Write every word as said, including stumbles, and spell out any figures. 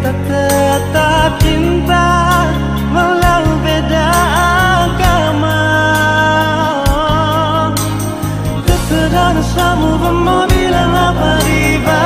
kita tetap cinta walau beda agama. Tutto da un samu, ma mobile la pariva.